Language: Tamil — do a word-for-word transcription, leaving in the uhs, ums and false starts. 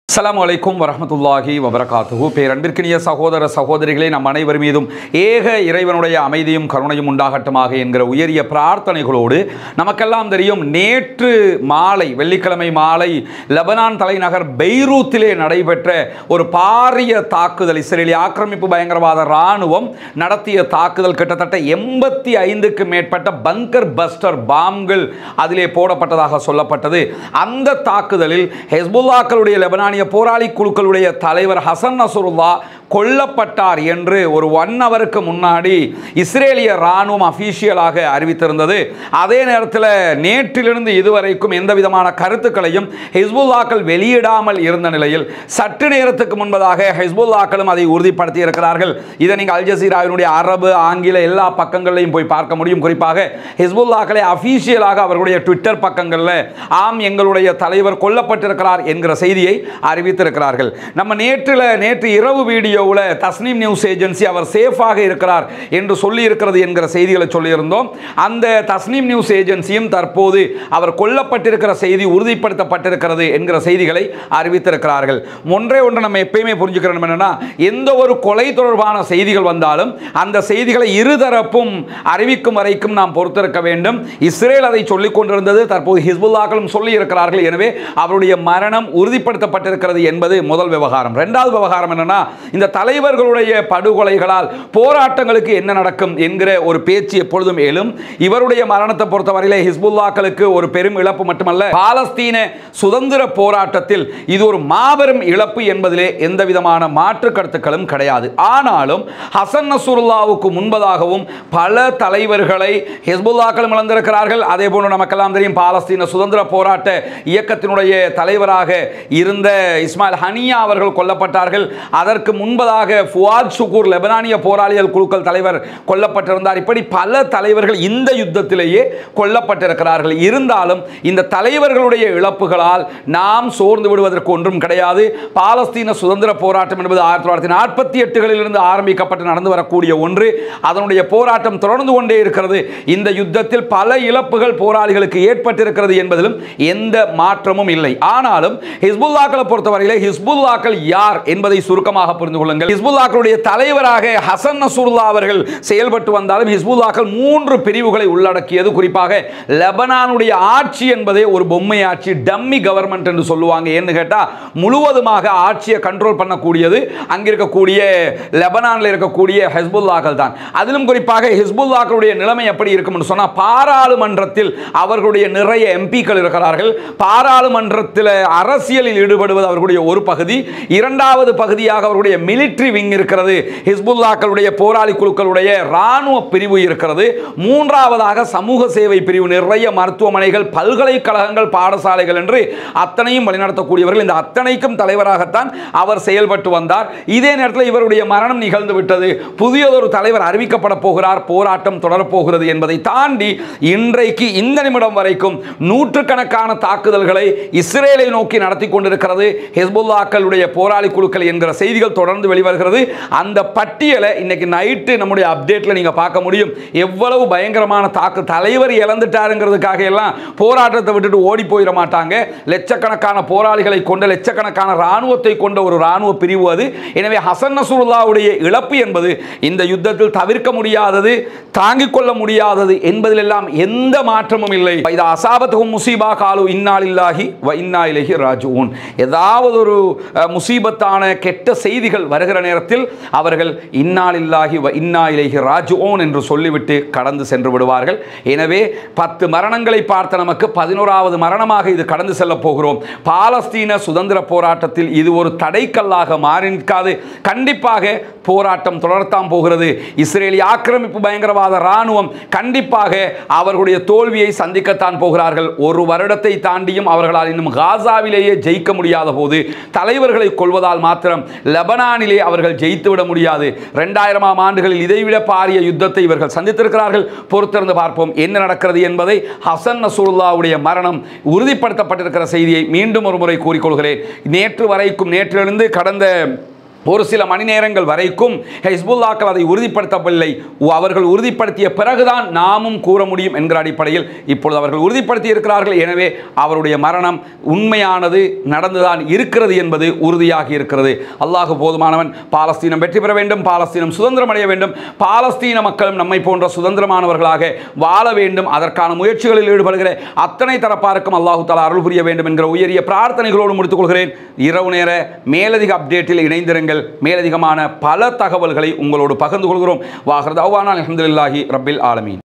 அஸ்ஸலாமு அலைக்கும் வரஹ்மத்துல்லாஹி வபரகாத்துஹு. பேரன்பிற்கினிய சகோதர சகோதரிகளே, நம் அனைவர் மீதும் ஏக இறைவனுடைய அமைதியும் கருணையும் உண்டாகட்டுமாக என்கிற உயரிய பிரார்த்தனைகளோடு, நமக்கெல்லாம் தெரியும், நேற்று மாலை வெள்ளிக்கிழமை மாலை லெபனான் தலைநகர் பெய்ரூத்திலே நடைபெற்ற ஒரு பாரிய தாக்குதல், இஸ்ரேலிய ஆக்கிரமிப்பு பயங்கரவாத இராணுவம் நடத்திய தாக்குதல், கிட்டத்தட்ட எண்பத்தி ஐந்துக்கு மேற்பட்ட பங்கர் பஸ்டர் பாம்கள் அதிலே போடப்பட்டதாக சொல்லப்பட்டது. அந்த தாக்குதலில் ஹெஸ்புல்லாக்களுடைய லெபனானிய போராளி குழுக்களுடைய தலைவர் ஹசன் நஸ்ருல்லா கொல்லப்பட்டார் என்று ஒரு ஒன் ஹவருக்கு முன்னாடி இஸ்ரேலிய இராணுவம் அபிஷியலாக அறிவித்திருந்தது. அதே நேரத்தில் நேற்றிலிருந்து இதுவரைக்கும் எந்த விதமான கருத்துக்களையும் ஹிஸ்புல்லாக்கள் வெளியிடாமல் இருந்த நிலையில் சற்று நேரத்துக்கு முன்பதாக ஹிஸ்புல்லாக்களும் அதை உறுதிப்படுத்தி இருக்கிறார்கள். இதை நீங்கள் அல் ஜசீராவினுடைய அரபு ஆங்கில எல்லா பக்கங்களையும் போய் பார்க்க முடியும். குறிப்பாக ஹிஸ்புல்லாக்களை அபிஷியலாக அவர்களுடைய ட்விட்டர் பக்கங்களில் ஆம், எங்களுடைய தலைவர் கொல்லப்பட்டிருக்கிறார் என்கிற செய்தியை அறிவித்திருக்கிறார்கள். நம்ம நேற்றில் நேற்று இரவு வீடியோவில் தஸ்னீம் நியூஸ் ஏஜென்சி அவர் சேஃபாக இருக்கிறார் என்று சொல்லி இருக்கிறது என்கிற செய்திகளை சொல்லியிருந்தோம். அந்த தஸ்னீம் நியூஸ் ஏஜென்சியும் தற்போது அவர் கொல்லப்பட்டிருக்கிற செய்தி உறுதிப்படுத்தப்பட்டிருக்கிறது என்கிற செய்திகளை அறிவித்திருக்கிறார்கள். ஒன்றே ஒன்று நம்ம எப்பயுமே புரிஞ்சுக்கிறோம், என்னன்னா, எந்த ஒரு கொலை தொடர்பான செய்திகள் வந்தாலும் அந்த செய்திகளை இருதரப்பும் அறிவிக்கும் வரைக்கும் நாம் பொறுத்திருக்க வேண்டும். இஸ்ரேல் அதை சொல்லிக் கொண்டிருந்தது, தற்போது ஹிஸ்புல்லாக்களும் சொல்லி இருக்கிறார்கள். எனவே அவருடைய மரணம் உறுதிப்படுத்தப்பட்டிருக்கிறது என்பது முதல் விவகாரம். இரண்டாவது விவகாரம் என்னன்னா, இந்த தலைவர்களுடைய படுகொலைகளால் போராட்டங்களுக்கு என்ன நடக்கும் என்கிற ஒரு பேச்சு எப்பொழுதும் எழும். இவருடைய மரணத்தை பொறுத்தவரையிலே ஹிஸ்புல்லாக்களுக்கு ஒரு பெரும் இழப்பு மட்டுமல்ல, பாலஸ்தீன சுதந்திர போராட்டத்தில் இது ஒரு மாபெரும் இழப்பு என்பதிலே எந்த விதமான மாற்று கருத்துக்களும் கிடையாது. ஆனாலும் ஹசன் நஸ்ருல்லாவுக்கு முன்பதாகவும் பல தலைவர்களை ஹிஸ்புல்லாக்களும் இழந்திருக்கிறார்கள். அதே போன்று நமக்கெல்லாம் தெரியும், பாலஸ்தீன சுதந்திர போராட்ட இயக்கத்தினுடைய தலைவராக இருந்த இஸ்மாயில் ஹனியா அவர்கள் கொல்லப்பட்டார்கள். அதற்கு முன்பதாக ஃபுவாத் ஷுக்கூர் லெபனானிய போராளிகள் குழுக்கள் தலைவர் கொல்லப்பட்டிருந்தார். இப்படி பல தலைவர்கள் இந்த யுத்தத்திலேயே கொல்லப்பட்டிருக்கிறார்கள். இருந்தாலும் இந்த தலைவர்களுடைய இழப்புகளால் நாம் சோர்ந்து விடுவதற்கு ஒன்றும் கிடையாது. பாலஸ்தீன சுதந்திர போராட்டம் என்பது ஆயிரத்தி தொள்ளாயிரத்தி நாற்பத்தி எட்டுகளில் இருந்து ஆரம்பிக்கப்பட்டு நடந்து வரக்கூடிய ஒன்று. அதனுடைய போராட்டம் தொடர்ந்து கொண்டே இருக்கிறது. இந்த யுத்தத்தில் பல இழப்புகள் போராளிகளுக்கு ஏற்பட்டிருக்கிறது என்பதிலும் எந்த மாற்றமும் இல்லை. ஆனாலும் ஹிஸ்புல்லாக்களை பொறுத்தவரையிலே ஹிஸ்புல்லாக்கள் யார் என்பதை சுருக்கமாக புரிந்து கொள்ளுங்கள். ஹிஸ்புல்லாக்களுடைய தலைவராக ஹசன் நஸ்ருல்லா அவர்கள் செயல்பட்டு வந்தாலும் ஹிஸ்புல்லாக்கள் மூன்று பிரிவுகளை உள்ளடக்கியது. குறிப்பாக லெபனானுடைய ஆட்சி என்பதே ஒரு பொம்மை ஆட்சி, டம்மி கவர்மெண்ட் என்று சொல்லுவாங்க. ஏன்னு கேட்டா, முழுவதுமாக ஆட்சியை கண்ட்ரோல் பண்ணக்கூடியது அங்க இருக்கக்கூடிய லெபனானில் இருக்கக்கூடிய ஹிஸ்புல்லாக்கள் தான். அதிலும் குறிப்பாக ஹிஸ்புல்லாக்களுடைய நிலைமை எப்படி இருக்கும் என்று சொன்னா, பாராளுமன்றத்தில் அவர்களுடைய நிறைய எம்பிக்கள் இருக்கிறார்கள். பாராளுமன்றத்தில் அரசியலில் ஈடுபடுவது அவர்களுடைய ஒரு பகுதி. இரண்டாவது பகுதியாக அவருடைய மிலிட்டரி விங் இருக்கிறது, ஹிஸ்புல்லாக்களுடைய போராளி குழுக்களுடைய ராணுவ பிரிவு இருக்கிறது. மூன்றாவதாக சமூக சேவை பிரிவு, நிறைய மருத்துவமனைகள், பல்கலைக்கழகங்கள், பாடசாலைகள் என்று அத்தனையும் வழிநடத்தக்கூடியவர்கள். இந்த அத்தனைக்கும் தலைவராகத்தான் அவர் செயல்பட்டு வந்தார். இதே நேரத்தில் இவருடைய மரணம் நிகழ்ந்து விட்டது, புதியதொரு தலைவர் அறிவிக்கப்பட போகிறார், போராட்டம் தொடரப்போகிறது என்பதை தாண்டி இன்றைக்கு இந்த நிமிடம் வரைக்கும் நூற்றுக்கணக்கான தாக்குதல்களை இஸ்ரேலை நோக்கி நடத்தி கொண்டிருக்கிறது ஹிஸ்புல்லாக்களுடைய போராளி குழுக்கள் என்கிற செய்திகள் தொடர்ந்து வெளிவருகிறது. அந்த பட்டியலை இன்னைக்கு நைட்டு நம்முடைய அப்டேட்ல நீங்க பார்க்க முடியும். எவ்வளவு பயங்கரமான தாக்கு, தலைவர் இழந்துட்டாருங்கிறதுக்காக எல்லாம் போராட்டத்தை விட்டுட்டு ஓடி போயிட மாட்டாங்க. லட்சக்கணக்கான போராளிகளை கொண்ட, லட்சக்கணக்கான ராணுவத்தை கொண்ட ஒரு ராணுவ பிரிவு அது. எனவே ஹசன் நஸ்ருல்லாவுடைய இழப்பு என்பது இந்த யுத்தத்தில் தவிர்க்க முடியாதது, தாங்கிக் கொள்ள முடியாதது என்பதில் எல்லாம் எந்த மாற்றமும் இல்லை. இது அசாபத்துஹும் முஸீபா காலு இன்னா லில்லாஹி வ இன்னா இலைஹி ராஜிஊன். ஏதாவது ஒரு முசீபத்தான கெட்ட செய்திகள் வருகிற நேரத்தில் அவர்கள் இன்னா லில்லாஹி வ இன்னா இலைஹி ராஜிஊன் என்று சொல்லிவிட்டு கடந்து சென்று விடுவார்கள். எனவே பத்து மரணங்களை பார்த்த நமக்கு பதினோராவது மரணமாக இது கடந்து செல்ல போகிறோம். பாலஸ்தீன சுதந்திர போராட்டத்தில் இது ஒரு தடைக்கல்லாக மாறி நிற்காது. கண்டிப்பாக போராட்டம் தொடரத்தான் போகிறது. இஸ்ரேலிய ஆக்கிரமிப்பு பயங்கரவாத இராணுவம் கண்டிப்பாக அவர்களுடைய தோல்வியை சந்திக்கத்தான் போகிறார்கள். ஒரு வருடத்தை தாண்டியும் அவர்களால் இன்னும் காசாவிலேயே ஜெயிக்க முடியாத போது தலைவர்களை கொள்வதால் மாத்திரம் லெபனானிலே அவர்கள் ஜெயித்துவிட முடியாது. இரண்டாயிரமாம் ஆண்டுகளில் இதைவிட பாரிய யுத்தத்தை இவர்கள் சந்தித்திருக்கிறார்கள். பொறுத்திருந்து பார்ப்போம் என்ன நடக்கிறது என்பதை. ஹசன் நஸ்ருல்லாவுடைய மரணம் உறுதிப்படுத்தப்பட்டிருக்கிற செய்தியை மீண்டும் ஒரு முறை கூறிக்கொள்கிறேன். நேற்று வரைக்கும், நேற்றிலிருந்து கடந்த ஒரு சில மணி நேரங்கள் வரைக்கும் ஹிஸ்புல்லாக்கள் அதை உறுதிப்படுத்தவில்லை. அவர்கள் உறுதிப்படுத்திய பிறகுதான் நாமும் கூற முடியும் என்கிற அடிப்படையில் இப்பொழுது அவர்கள் உறுதிப்படுத்தி இருக்கிறார்கள். எனவே அவருடைய மரணம் உண்மையானது, நடந்துதான் இருக்கிறது என்பது உறுதியாகி இருக்கிறது. அல்லாஹ் போதுமானவன். பாலஸ்தீனம் வெற்றி பெற வேண்டும், பாலஸ்தீனம் சுதந்திரம் அடைய வேண்டும், பாலஸ்தீன மக்களும் நம்மை போன்ற சுதந்திரமானவர்களாக வாழ வேண்டும். அதற்கான முயற்சிகளில் ஈடுபடுகிற அத்தனை தரப்பாருக்கும் அல்லாஹு தஆலா அருள் புரிய வேண்டும் என்கிற உயரிய பிரார்த்தனைகளோடு முடித்துக் கொள்கிறேன். இரவு நேர மேலதிக அப்டேட்டில் இணைந்திருங்கள். மேலதிகமான பல தகவல்களை உங்களோடு பகிர்ந்து கொள்கிறோம். வாஹிர் தஅவானா அல்ஹம்துலில்லாஹி ரப்பில் ஆலமீன்.